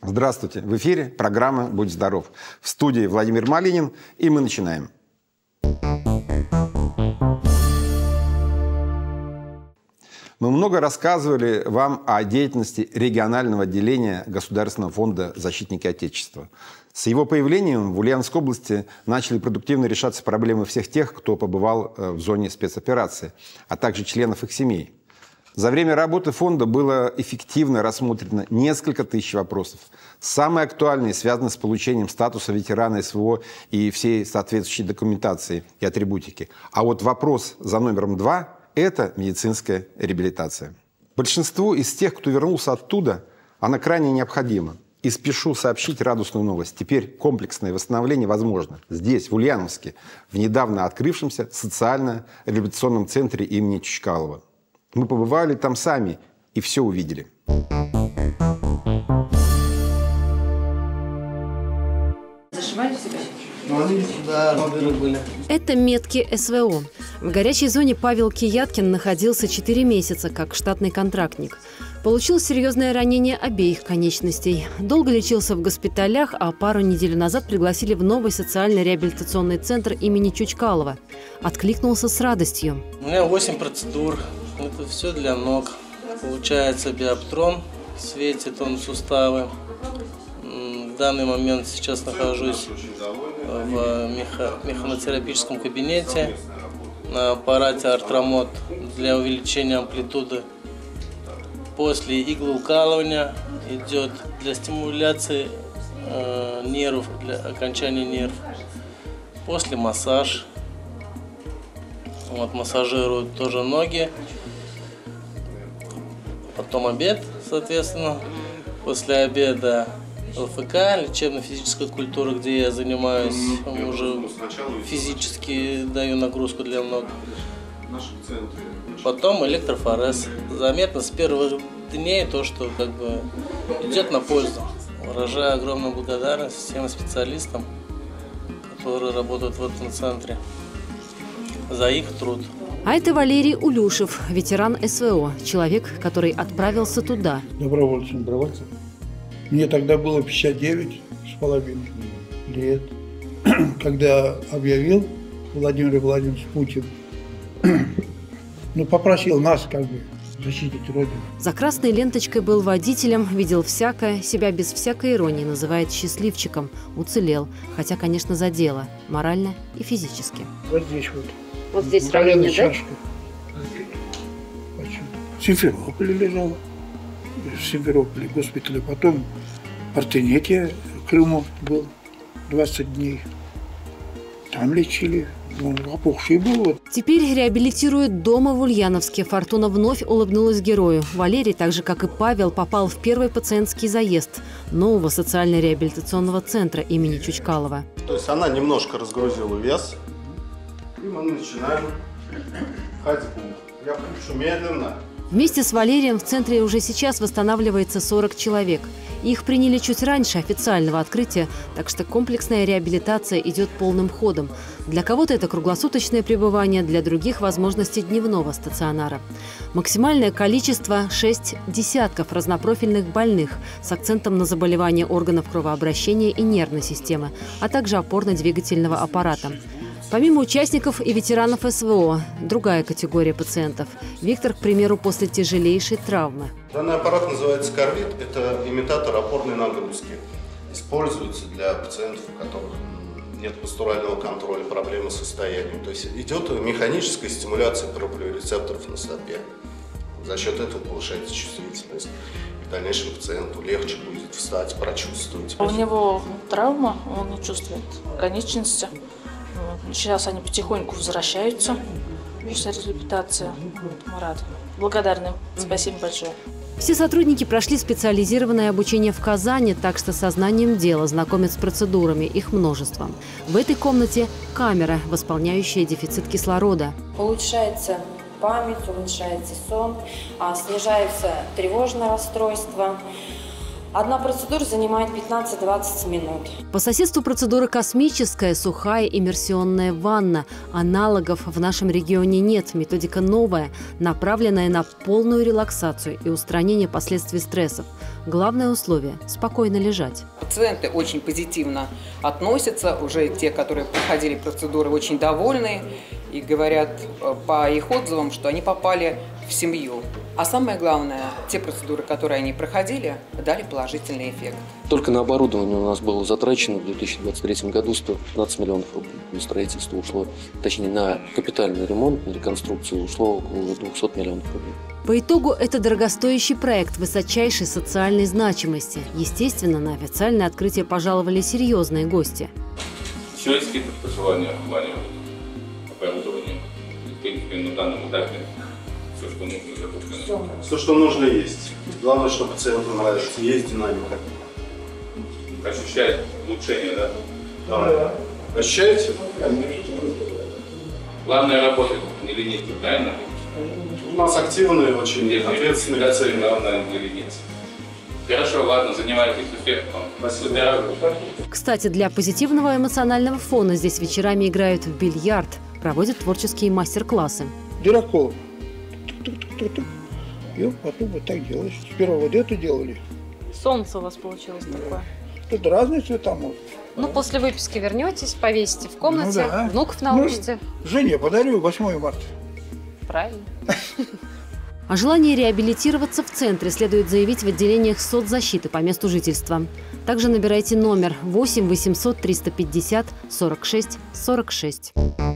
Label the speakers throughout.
Speaker 1: Здравствуйте! В эфире программа «Будь здоров». В студии Владимир Малинин, и мы начинаем. Мы много рассказывали вам о деятельности регионального отделения Государственного фонда «Защитники Отечества». С его появлением в Ульяновской области начали продуктивно решаться проблемы всех тех, кто побывал в зоне спецоперации, а также членов их семей. За время работы фонда было эффективно рассмотрено несколько тысяч вопросов. Самые актуальные связаны с получением статуса ветерана СВО и всей соответствующей документации и атрибутики. А вот вопрос за номером 2 – это медицинская реабилитация. Большинству из тех, кто вернулся оттуда, она крайне необходима. И спешу сообщить радостную новость. Теперь комплексное восстановление возможно здесь, в Ульяновске, в недавно открывшемся социально-реабилитационном центре имени Чучкалова. Мы побывали там сами и все увидели.
Speaker 2: Зашивали себя?
Speaker 3: Да, были.
Speaker 2: Это метки СВО. В горячей зоне Павел Кияткин находился 4 месяца как штатный контрактник. Получил серьезное ранение обеих конечностей. Долго лечился в госпиталях, а пару недель назад пригласили в новый социально-реабилитационный центр имени Чучкалова. Откликнулся с радостью.
Speaker 3: У меня 8 процедур. Это все для ног. Получается биоптрон, светит он суставы. В данный момент сейчас нахожусь в механотерапевтическом кабинете на аппарате артромод для увеличения амплитуды. После иглоукалывания идет для стимуляции нервов, для окончания нервов. После массаж. Вот, массажируют тоже ноги. Потом обед, соответственно. После обеда ЛФК, лечебно-физическая культура, где я занимаюсь, уже физически даю нагрузку для ног. Потом электрофорез. Заметно с первых дней то, что как бы идет на пользу. Выражаю огромную благодарность всем специалистам, которые работают в этом центре, за их труд.
Speaker 2: А это Валерий Улюшев, ветеран СВО, человек, который отправился туда.
Speaker 4: Добровольцем. Мне тогда было 59,5 лет. Когда объявил Владимир Владимирович Путин, попросил нас защитить Родину.
Speaker 2: За красной ленточкой был водителем, видел всякое, себя без всякой иронии называет счастливчиком, уцелел. Хотя, конечно, за дело, морально и физически.
Speaker 4: Вот здесь вот.
Speaker 2: Вот здесь в районе, да?
Speaker 4: В Симферополе лежал. В Симферополе госпитале. Потом в Артенете, Крыму был 20 дней. Там лечили. Опухший был.
Speaker 2: Теперь реабилитируют дома в Ульяновске. Фортуна вновь улыбнулась герою. Валерий, так же как и Павел, попал в первый пациентский заезд нового социально-реабилитационного центра имени Чучкалова.
Speaker 5: То есть она немножко разгрузила вес. И мы начинаем ходьбу. Я включу медленно.
Speaker 2: Вместе с Валерием в центре уже сейчас восстанавливается 40 человек. Их приняли чуть раньше официального открытия, так что комплексная реабилитация идет полным ходом. Для кого-то это круглосуточное пребывание, для других – возможности дневного стационара. Максимальное количество – 6 десятков разнопрофильных больных с акцентом на заболевания органов кровообращения и нервной системы, а также опорно-двигательного аппарата. Помимо участников и ветеранов СВО, другая категория пациентов. Виктор, к примеру, после тяжелейшей травмы.
Speaker 5: Данный аппарат называется корвит. Это имитатор опорной нагрузки. Используется для пациентов, у которых нет постурального контроля, проблемы с состоянием. То есть идет механическая стимуляция проприорецепторов на стопе. За счет этого повышается чувствительность. И в дальнейшем пациенту легче будет встать, прочувствовать.
Speaker 6: У него травма, он не чувствует конечности. Сейчас они потихоньку возвращаются после реабилитации. Мы рады. Благодарны. Спасибо большое.
Speaker 2: Все сотрудники прошли специализированное обучение в Казани, так что сознанием дела знакомят с процедурами, их множеством. В этой комнате камера, восполняющая дефицит кислорода.
Speaker 7: Улучшается память, улучшается сон, снижается тревожное расстройство. Одна процедура занимает 15-20 минут.
Speaker 2: По соседству процедуры космическая, сухая иммерсионная ванна. Аналогов в нашем регионе нет. Методика новая, направленная на полную релаксацию и устранение последствий стрессов. Главное условие – спокойно лежать.
Speaker 8: Пациенты очень позитивно относятся. Уже те, которые проходили процедуры, очень довольны и говорят по их отзывам, что они попали в семью. А самое главное, те процедуры, которые они проходили, дали положительный эффект.
Speaker 9: Только на оборудование у нас было затрачено в 2023 году 115 миллионов рублей. На строительство ушло, точнее на капитальный ремонт, на реконструкцию ушло около 200 миллионов рублей.
Speaker 2: По итогу это дорогостоящий проект высочайшей социальной значимости. Естественно, на официальное открытие пожаловали серьезные гости.
Speaker 10: Все есть какие-то пожелания в плане оборудования? В принципе, на данном этапе все, что нужно, закуплено.
Speaker 5: Все, что нужно, есть. Главное, что пациенту нравится. Есть динамика.
Speaker 10: Ощущает улучшение, да?
Speaker 5: Да. Ощущаете?
Speaker 10: Главное работать, не лениться, правильно?
Speaker 5: У нас активные, очень ответственные пациенты.
Speaker 10: Главное не лениться. Хорошо, ладно, занимайтесь успехом.
Speaker 5: Спасибо.
Speaker 2: Кстати, для позитивного эмоционального фона здесь вечерами играют в бильярд, проводят творческие мастер-классы.
Speaker 4: Дырокол. Тук-тук-тук-тук. И потом вот так делаешь. Сперва вот это делали.
Speaker 11: Солнце у вас получилось такое.
Speaker 4: Тут разные цвета может.
Speaker 11: Ну, после выписки вернетесь, повесите в комнате,
Speaker 4: Ну да.
Speaker 11: внуков научите.
Speaker 4: Жене подарю 8 марта.
Speaker 11: Правильно.
Speaker 2: О желании реабилитироваться в центре следует заявить в отделениях соцзащиты по месту жительства. Также набирайте номер 8 800 350 46 46.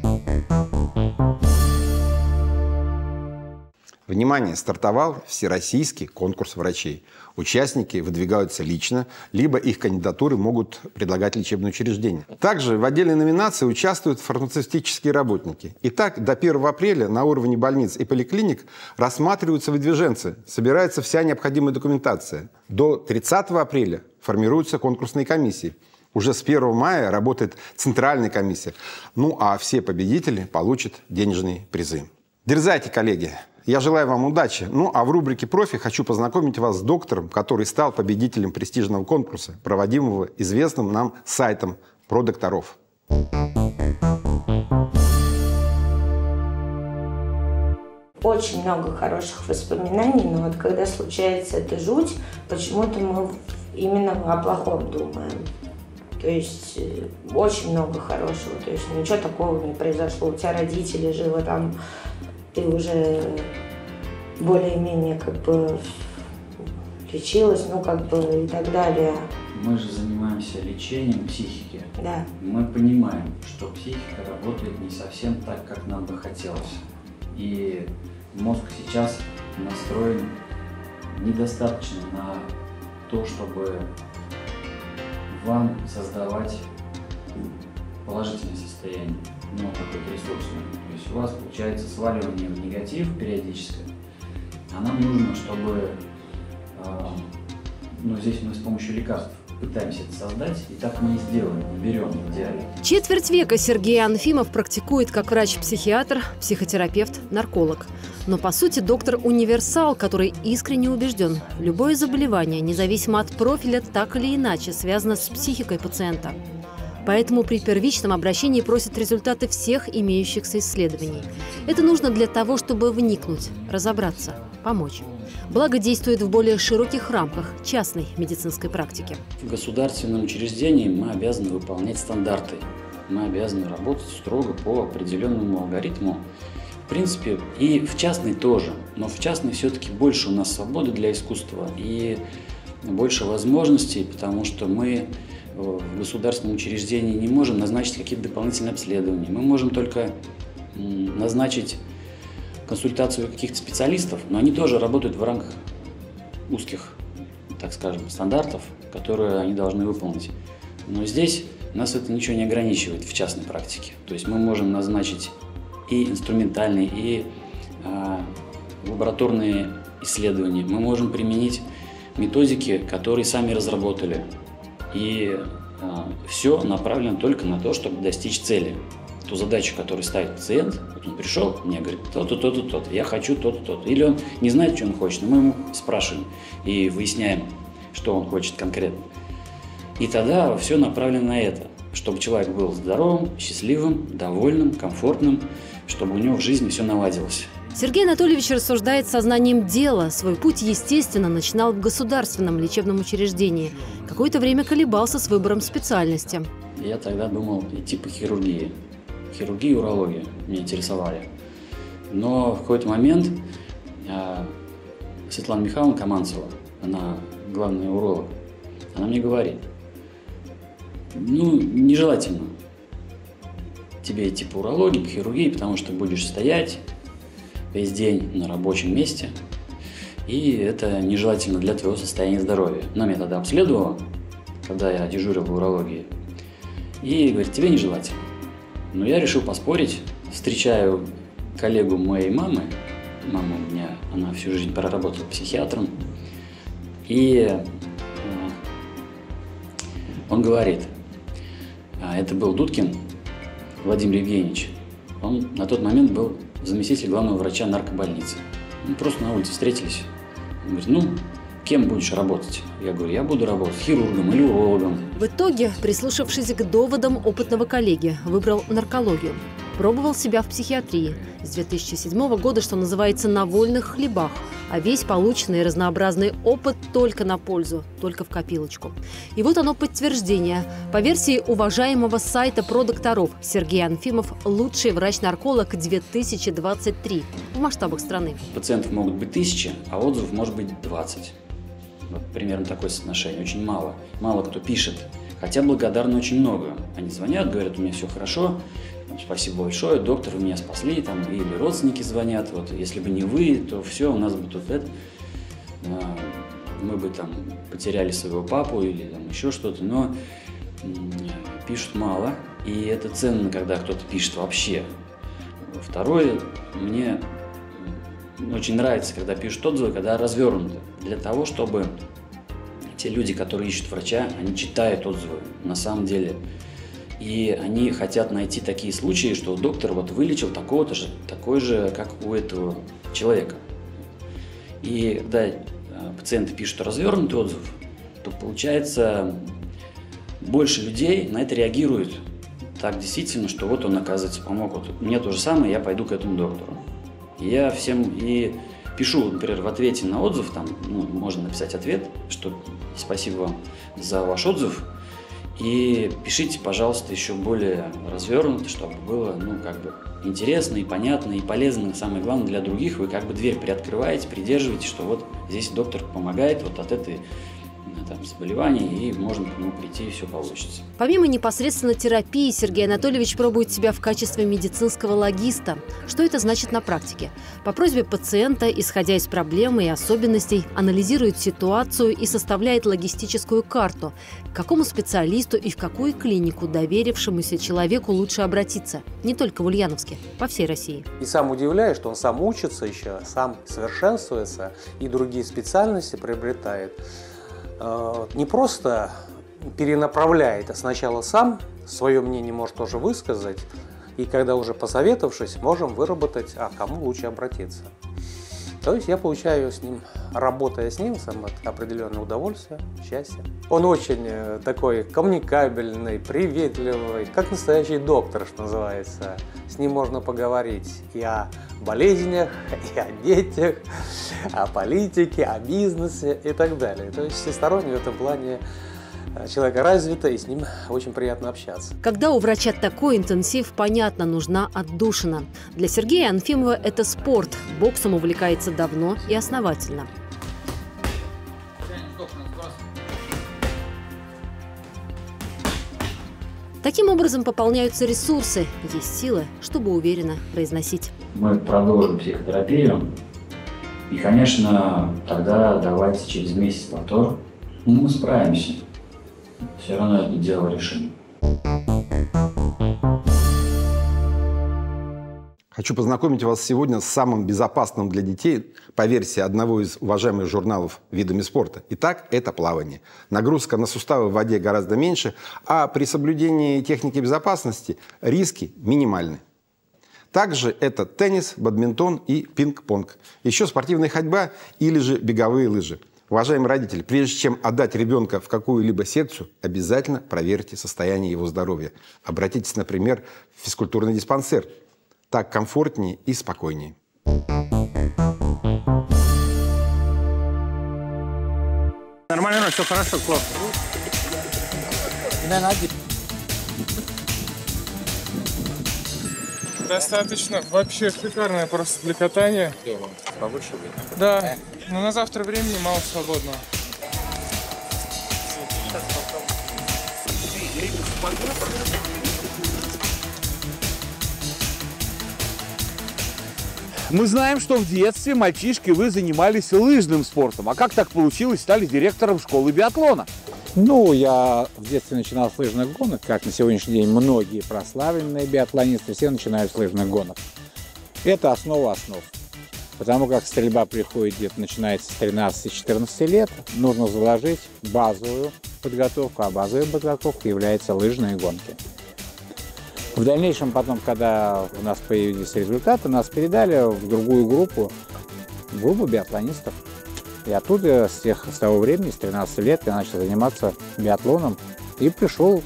Speaker 1: Внимание! Стартовал всероссийский конкурс врачей. Участники выдвигаются лично, либо их кандидатуры могут предлагать лечебные учреждения. Также в отдельной номинации участвуют фармацевтические работники. Итак, до 1 апреля на уровне больниц и поликлиник рассматриваются выдвиженцы, собирается вся необходимая документация. До 30 апреля формируются конкурсные комиссии. Уже с 1 мая работает центральная комиссия. Ну а все победители получат денежные призы. Дерзайте, коллеги! Я желаю вам удачи. Ну, а в рубрике «Профи» хочу познакомить вас с доктором, который стал победителем престижного конкурса, проводимого известным нам сайтом «Про докторов».
Speaker 7: Очень много хороших воспоминаний, но вот когда случается эта жуть, почему-то мы именно о плохом думаем. То есть очень много хорошего, то есть ничего такого не произошло. У тебя родители живы там, ты уже более-менее как бы лечилась, ну как бы и так далее.
Speaker 12: Мы же занимаемся лечением психики.
Speaker 7: Да.
Speaker 12: Мы понимаем, что психика работает не совсем так, как нам бы хотелось. И мозг сейчас настроен недостаточно на то, чтобы вам создавать положительное состояние, ну, какой-то ресурсный. То есть у вас получается сваливание в негатив периодически, а нам нужно, чтобы, ну, здесь мы с помощью лекарств пытаемся это создать, и так мы и сделаем, берем в идеале.
Speaker 2: Четверть века Сергей Анфимов практикует как врач-психиатр, психотерапевт, нарколог. Но по сути доктор-универсал, который искренне убежден, любое заболевание, независимо от профиля, так или иначе связано с психикой пациента. Поэтому при первичном обращении просят результаты всех имеющихся исследований. Это нужно для того, чтобы вникнуть, разобраться, помочь. Благо действует в более широких рамках частной медицинской практики.
Speaker 12: В государственном учреждении мы обязаны выполнять стандарты. Мы обязаны работать строго по определенному алгоритму. В принципе, и в частной тоже. Но в частной все-таки больше у нас свободы для искусства и больше возможностей, потому что мы в государственном учреждении не можем назначить какие-то дополнительные обследования. Мы можем только назначить консультацию каких-то специалистов, но они тоже работают в рамках узких, так скажем, стандартов, которые они должны выполнить. Но здесь нас это ничего не ограничивает в частной практике. То есть мы можем назначить и инструментальные, и лабораторные исследования. Мы можем применить методики, которые сами разработали. И все направлено только на то, чтобы достичь цели. Ту задачу, которую ставит пациент, вот он пришел, мне говорит, то-то, то-то, то-то, я хочу то-то, то-то. Или он не знает, что он хочет, но мы ему спрашиваем и выясняем, что он хочет конкретно. И тогда все направлено на это, чтобы человек был здоровым, счастливым, довольным, комфортным, чтобы у него в жизни все наладилось.
Speaker 2: Сергей Анатольевич рассуждает сознанием дела. Свой путь, естественно, начинал в государственном лечебном учреждении. Какое-то время колебался с выбором специальности.
Speaker 12: Я тогда думал идти по хирургии. Хирургия и урология меня интересовали. Но в какой-то момент Светлана Михайловна Каманцева, она главный уролог, она мне говорит: нежелательно тебе идти по урологии, по хирургии, потому что будешь стоять весь день на рабочем месте, и это нежелательно для твоего состояния здоровья. Она меня тогда обследовала, когда я дежурил в урологии, и говорит: тебе нежелательно. Но я решил поспорить, встречаю коллегу моей мамы, мама у меня, она всю жизнь проработала психиатром, и он говорит, это был Дудкин Владимир Евгеньевич, он на тот момент был заместитель главного врача наркобольницы. Мы просто на улице встретились. Он говорит: кем будешь работать? Я говорю: я буду работать хирургом или урологом.
Speaker 2: В итоге, прислушавшись к доводам опытного коллеги, выбрал наркологию. Пробовал себя в психиатрии. С 2007 года, что называется, на вольных хлебах. А весь полученный и разнообразный опыт только на пользу, только в копилочку. И вот оно подтверждение. По версии уважаемого сайта про докторов, Сергей Анфимов – лучший врач-нарколог 2023 в масштабах страны.
Speaker 12: Пациентов могут быть 1000, а отзывов может быть 20. Вот примерно такое соотношение. Очень мало. Мало кто пишет. Хотя благодарны очень много. Они звонят, говорят: у меня все хорошо. Спасибо большое, доктор, вы меня спасли, или родственники звонят, если бы не вы, то все, у нас бы тут мы бы потеряли своего папу или еще что-то, но пишут мало, и это ценно, когда кто-то пишет вообще. Второе, мне очень нравится, когда пишут отзывы, когда развернуты, для того, чтобы те люди, которые ищут врача, они читают отзывы на самом деле. И они хотят найти такие случаи, что доктор вылечил такого-то же, такой же, как у этого человека. И когда пациенты пишут развернутый отзыв, то получается больше людей на это реагируют так действительно, что он, оказывается, помог. Мне то же самое, я пойду к этому доктору. И я всем и пишу, например, в ответе на отзыв, можно написать ответ, что спасибо вам за ваш отзыв. И пишите, пожалуйста, еще более развернуто, чтобы было, интересно и понятно, и полезно, самое главное, для других. Вы дверь приоткрываете, придерживаете, что здесь доктор помогает от этой заболевания, и можно к нему прийти, и все получится.
Speaker 2: Помимо непосредственно терапии, Сергей Анатольевич пробует себя в качестве медицинского логиста. Что это значит на практике? По просьбе пациента, исходя из проблемы и особенностей, анализирует ситуацию и составляет логистическую карту, к какому специалисту и в какую клинику доверившемуся человеку лучше обратиться. Не только в Ульяновске, по всей России.
Speaker 13: И сам удивляюсь, что он сам учится еще, сам совершенствуется и другие специальности приобретает. Не просто перенаправляет, а сначала сам свое мнение может тоже высказать, и когда уже посоветовавшись, можем выработать, к кому лучше обратиться. То есть я получаю с ним, работая с ним, определенное удовольствие, счастье. Он очень такой коммуникабельный, приветливый, как настоящий доктор, что называется. С ним можно поговорить и о болезнях, и о детях, о политике, о бизнесе и так далее. То есть всесторонне в этом плане человек развито, и с ним очень приятно общаться.
Speaker 2: Когда у врача такой интенсив, понятно, нужна отдушина. Для Сергея Анфимова это спорт. Боксом увлекается давно и основательно. Таким образом пополняются ресурсы, есть силы, чтобы уверенно произносить.
Speaker 12: Мы продолжим психотерапию, и, конечно, тогда давайте через месяц повтор. Мы справимся. Все равно это дело решим.
Speaker 1: Хочу познакомить вас сегодня с самым безопасным для детей, по версии одного из уважаемых журналов, видами спорта. Итак, это плавание. Нагрузка на суставы в воде гораздо меньше, а при соблюдении техники безопасности риски минимальны. Также это теннис, бадминтон и пинг-понг. Еще спортивная ходьба или же беговые лыжи. Уважаемые родители, прежде чем отдать ребенка в какую-либо секцию, обязательно проверьте состояние его здоровья. Обратитесь, например, в физкультурный диспансер. Так комфортнее и спокойнее.
Speaker 4: Нормально, все хорошо, классно.
Speaker 14: Достаточно. Вообще шикарное просто для катания.
Speaker 15: Повыше будет?
Speaker 14: Да. Но на завтра времени мало свободного.
Speaker 16: Мы знаем, что в детстве, мальчишки, вы занимались лыжным спортом. А как так получилось, стали директором школы биатлона?
Speaker 17: Ну, я в детстве начинал с лыжных гонок, как на сегодняшний день многие прославленные биатлонисты, все начинают с лыжных гонок. Это основа основ. Потому как стрельба приходит где-то, начинается с 13-14 лет, нужно заложить базовую подготовку, а базовой подготовкой являются лыжные гонки. В дальнейшем потом, когда у нас появились результаты, нас передали в другую группу биатлонистов. И оттуда, с того времени, с 13 лет, я начал заниматься биатлоном и пришел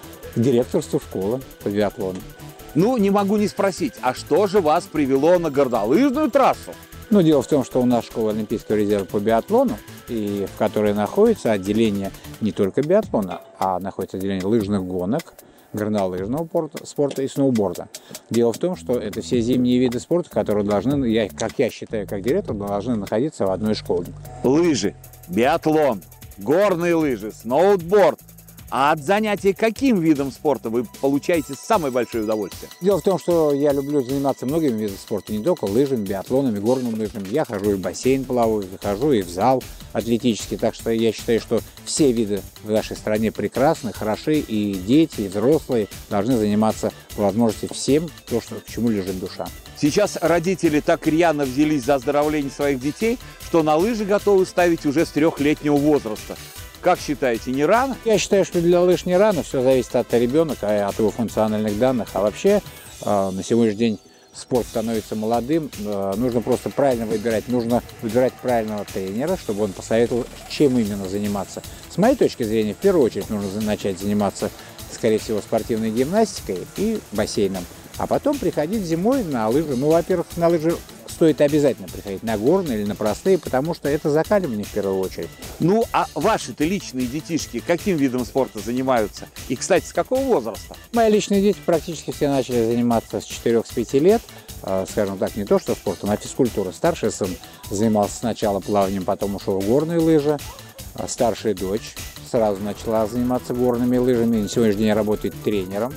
Speaker 17: к директорству школы по биатлону.
Speaker 16: Ну, не могу не спросить, а что же вас привело на горнолыжную трассу?
Speaker 17: Ну, дело в том, что у нас школа Олимпийского резерва по биатлону, и в которой находится отделение не только биатлона, а находится отделение лыжных гонок, горнолыжного спорта и сноуборда. Дело в том, что это все зимние виды спорта, которые должны, как я считаю, как директор, должны находиться в одной школе.
Speaker 16: Лыжи, биатлон, горные лыжи, сноуборд. А от занятий каким видом спорта вы получаете самое большое удовольствие?
Speaker 17: Дело в том, что я люблю заниматься многими видами спорта, не только лыжами, биатлонами, горным лыжами. Я хожу и в бассейн плаваю, хожу и в зал атлетический. Так что я считаю, что все виды в нашей стране прекрасны, хороши, и дети, и взрослые должны заниматься по возможности всем, то, к чему лежит душа.
Speaker 16: Сейчас родители так рьяно взялись за оздоровление своих детей, что на лыжи готовы ставить уже с 3-летнего возраста. Как считаете, не рано?
Speaker 17: Я считаю, что для лыж не рано, все зависит от ребенка, от его функциональных данных. А вообще на сегодняшний день спорт становится молодым, нужно просто правильно выбирать. Нужно выбирать правильного тренера, чтобы он посоветовал, чем именно заниматься. С моей точки зрения, в первую очередь нужно начать заниматься, скорее всего, спортивной гимнастикой и бассейном. А потом приходить зимой на лыжи. Ну, во-первых, на лыжи стоит обязательно приходить, на горные или на простые, потому что это закаливание в первую очередь.
Speaker 16: Ну, а ваши-то личные детишки каким видом спорта занимаются? И, кстати, с какого возраста?
Speaker 17: Мои личные дети практически все начали заниматься с 4-5 лет. Скажем так, не то что спортом, а физкультурой. Старший сын занимался сначала плаванием, потом ушел в горные лыжи. Старшая дочь сразу начала заниматься горными лыжами. На сегодняшний день работает тренером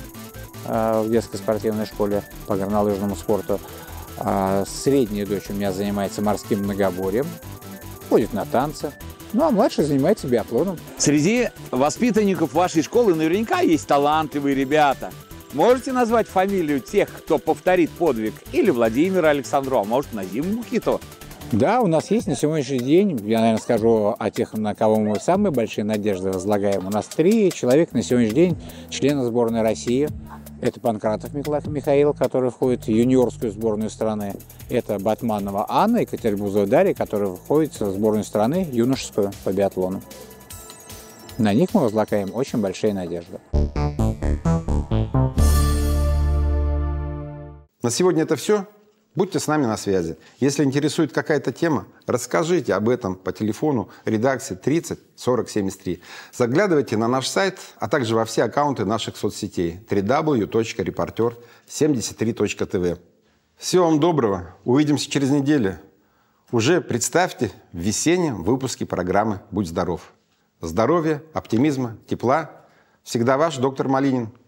Speaker 17: в детской спортивной школе по горнолыжному спорту. Средняя дочь у меня занимается морским многоборьем, ходит на танцы. Ну, а младший занимается биатлоном.
Speaker 16: Среди воспитанников вашей школы наверняка есть талантливые ребята. Можете назвать фамилию тех, кто повторит подвиг? Или Владимира Александрова, а может, Назима Букитова?
Speaker 17: Да, у нас есть на сегодняшний день, я, наверное, скажу о тех, на кого мы самые большие надежды возлагаем. У нас 3 человека на сегодняшний день члены сборной России. Это Панкратов Михаил, который входит в юниорскую сборную страны. Это Батманова Анна и Катербузова Дарья, которые входят в сборную страны юношескую по биатлону. На них мы возлагаем очень большие надежды.
Speaker 1: На сегодня это все. Будьте с нами на связи. Если интересует какая-то тема, расскажите об этом по телефону редакции 30 40 73. Заглядывайте на наш сайт, а также во все аккаунты наших соцсетей www.reporter73.tv. Всего вам доброго. Увидимся через неделю. Уже представьте в весеннем выпуске программы «Будь здоров». Здоровья, оптимизма, тепла. Всегда ваш доктор Малинин.